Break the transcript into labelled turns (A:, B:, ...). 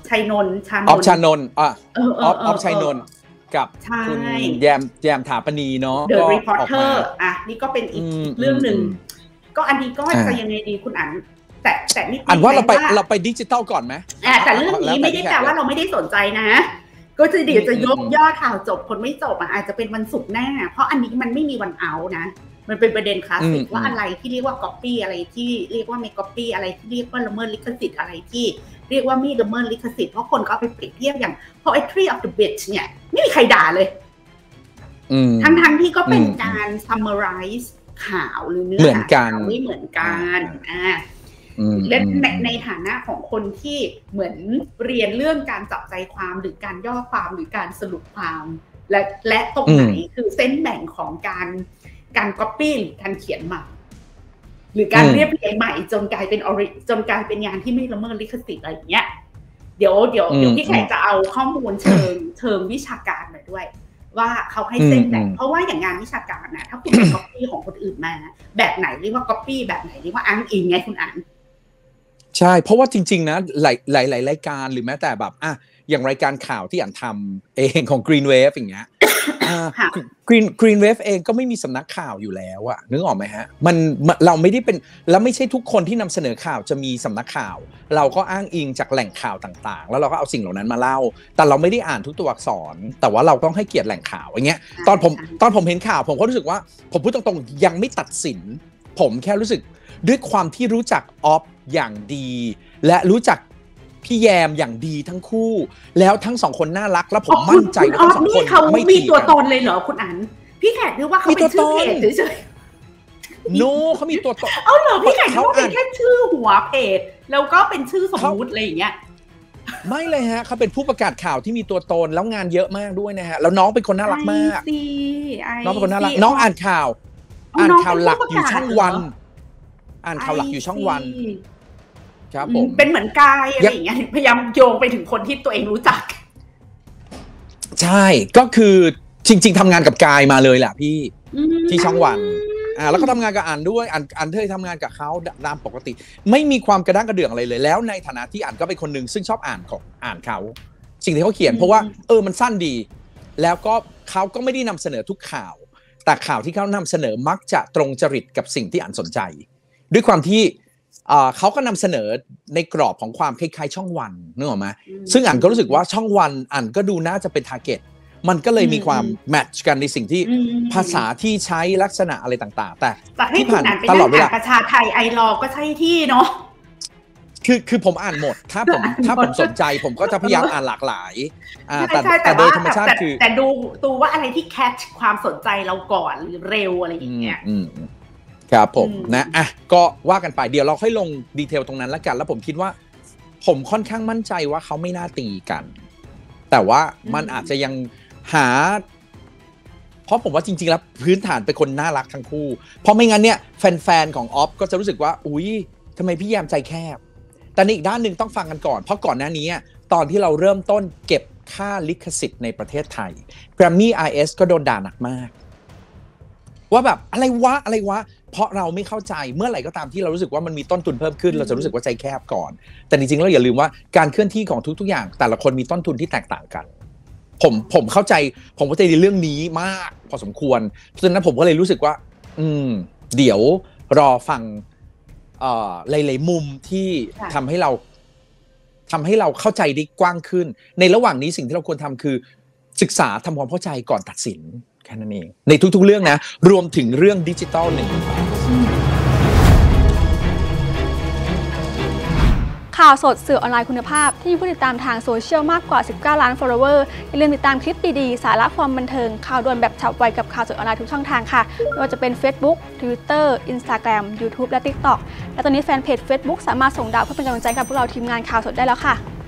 A: ชัยนนท์
B: ออฟชานนท์ออฟชัยนนท์กับคุณแยมถาปณีเนาะ
A: The Reporter นี่ก็เป็นอีกเรื่องหนึ่งก็อันนี้ก็จะยังไงดีคุณอันแต่นี่
B: อันว่าเราไปดิจิตอลก่อนไหม
A: แต่เรื่องนี้ไม่ได้แปลว่าเราไม่ได้สนใจนะก็จะเดี๋ยวจะยกยอดข่าวจบคนไม่จบอาจจะเป็นวันศุกร์หน้าเพราะอันนี้มันไม่มีวันเอานะมันเป็นประเด็นคลาสสิกว่าอะไรที่เรียกว่า copy อะไรที่เรียกว่าไม่ copy อะไรที่เรียกว่าละเมิดลิขสิทธิ์อะไรที่เรียกว่าไม่ละเมิดลิขสิทธิ์เพราะคนก็ไปเปรียบเทียบอย่าง Poetry of the Bitch เนี่ยไม่มีใครด่าเลยทั้งที่ก็เป็นการ summarize ข่าวหรือเนื้อหาข่าวไม่เหมือนกันและในฐานะของคนที่เหมือนเรียนเรื่องการจับใจความหรือการย่อความหรือการสรุปความและตรงไหนคือเส้นแบ่งของการ copy หรือการเขียนใหม่หรือการเรียบเรียงใหม่จนกลายเป็นงานที่ไม่ละเมิดลิขสิทธิ์อะไรอย่างเงี้ยเดี๋ยวพี่แขกจะเอาข้อมูลเชิงวิชาการมาด้วยว่าเขาให้เส้นแบ่งเพราะว่าอย่างงานวิชาการนะถ้าคุณเป็น copy ของคนอื่นมาแบบไหนเรียกว่า copy แบบไหนเรียกว่าอ้างอิงไงคุณอัน
B: ใช่เพราะว่าจริงๆนะหลายรายการหรือแม้แต่แบบอย่างรายการข่าวที่อ่านทำเองของ Green Wave อย่างเงี้ยGreen Wave เองก็ไม่มีสำนักข่าวอยู่แล้วอะนึกออกไหมฮะมันเราไม่ได้เป็นแล้วไม่ใช่ทุกคนที่นำเสนอข่าวจะมีสำนักข่าวเราก็อ้างอิงจากแหล่งข่าวต่างๆแล้วเราก็เอาสิ่งเหล่านั้นมาเล่าแต่เราไม่ได้อ่านทุกตัวอักษรแต่ว่าเราต้องให้เกียรติแหล่งข่าวอย่างเงี้ยตอนผมเห็นข่าวผมก็รู้สึกว่าผมพูดตรงๆยังไม่ตัดสินผมแค่รู้สึกด้วยความที่รู้จักออฟอย่างดีและรู้จักพี่แยมอย่างดีทั้งคู่แล้วทั้งสองคนน่ารักแล้วผมมั่นใจว่าทั้งสองคน
A: ไม่มีตัวตนเลยเหรอคุณอันพี่แขกนึกว่าเขาเป็นชื่อเพจเฉย
B: ๆโนเขามีตัวตน
A: เหรอพี่แขกเขาเป็นแค่ชื่อหัวเพจแล้วก็เป็นชื่อสมมุติอะไรอย่างเงี้ย
B: ไม่เลยฮะเขาเป็นผู้ประกาศข่าวที่มีตัวตนแล้วงานเยอะมากด้วยนะฮะแล้วน้องเป็นคนน่ารักมากน้องเป็นคนน่ารักน้องอ่านข่าวหลักอยู่ช่องวันอ่านข่าวหลักอยู่ช่องวันครับผม
A: เป็นเหมือนกายอะไรอย่างเงี้ยพยายามโยงไปถึงคนที่ตัวเองรู้จัก
B: ใช่ก็คือจริงๆทำงานกับกายมาเลยแหละพี่ที่ช่องวันแล้วก็ทำงานกับอ่านด้วยอ่านเคยทำงานกับเขาตามปกติไม่มีความกระด้างกระเดื่องอะไรเลยแล้วในฐานะที่อ่านก็เป็นคนหนึ่งซึ่งชอบอ่านเขาสิ่งที่เขาเขียนเพราะว่ามันสั้นดีแล้วก็เขาก็ไม่ได้นำเสนอทุกข่าวแต่ข่าวที่เขานำเสนอมักจะตรงจริตกับสิ่งที่อ่านสนใจด้วยความที่เขาก็นำเสนอในกรอบของความคล้ายๆช่องวันนึกออกไหมซึ่งอันก็รู้สึกว่าช่องวันอันก็ดูน่าจะเป็นทาร์เก็ตมันก็เลยมีความแมทช์กันในสิ่งที่ภาษาที่ใช้ลักษณะอะไรต่างๆแต่
A: ที่ผ่านตลอดเวลาประชาไทยไอรอก็ใช่ที่เนาะ
B: คือผมอ่านหมดถ้าผมสนใจผมก็จะพยายามอ่านหลากหลายแต่โดยธรรมชาติคือ
A: แต่ดูว่าอะไรที่แคชความสนใจเราก่อนหรือเร็วอะไรอย่างเงี้ย
B: ครับผมนะก็ว่ากันไปเดี๋ยวเราค่อยลงดีเทลตรงนั้นแล้วกันแล้วผมคิดว่าผมค่อนข้างมั่นใจว่าเขาไม่น่าตีกันแต่ว่ามันอาจจะยังหาเพราะผมว่าจริงๆแล้วพื้นฐานเป็นคนน่ารักทั้งคู่เพราะไม่งั้นเนี่ยแฟนๆของออฟก็จะรู้สึกว่าอุ๊ยทำไมพี่แยมใจแคบแต่ในอีกด้านหนึ่งต้องฟังกันก่อนเพราะก่อนหน้านี้ตอนที่เราเริ่มต้นเก็บค่าลิขสิทธิ์ในประเทศไทย Grammy RS ก็โดนด่าหนักมากว่าแบบอะไรวะเพราะเราไม่เข้าใจเมื่อไหร่ก็ตามที่เรารู้สึกว่ามันมีต้นทุนเพิ่มขึ้นเราจะรู้สึกว่าใจแคบก่อนแต่จริงๆแล้วอย่าลืมว่าการเคลื่อนที่ของทุกๆอย่างแต่ละคนมีต้นทุนที่แตกต่างกันผมเข้าใจในเรื่องนี้มากพอสมควรเพราะฉะนั้นผมก็เลยรู้สึกว่าเดี๋ยวรอฟังหลายๆมุมที่ทำให้เราเข้าใจได้กว้างขึ้นในระหว่างนี้สิ่งที่เราควรทำคือศึกษาทำความเข้าใจก่อนตัดสินแค่นั้นเองในทุกๆเรื่องนะรวมถึงเรื่องดิจิทัล
C: ข่าวสดสื่อออนไลน์คุณภาพที่มีผู้ติดตามทางโซเชียลมากกว่า19ล้าน follower อย่าลืมติดตามคลิปดีๆสาระความบันเทิงข่าวด่วนแบบฉับไวกับข่าวสดออนไลน์ทุกช่องทางค่ะไม่ว่าจะเป็น Facebook Twitter Instagram YouTube และ TikTok และตอนนี้แฟนเพจ Facebook สามารถส่งดาวเพื่อเป็นกำลังใจกับพวกเราทีมงานข่าวสดได้แล้วค่ะ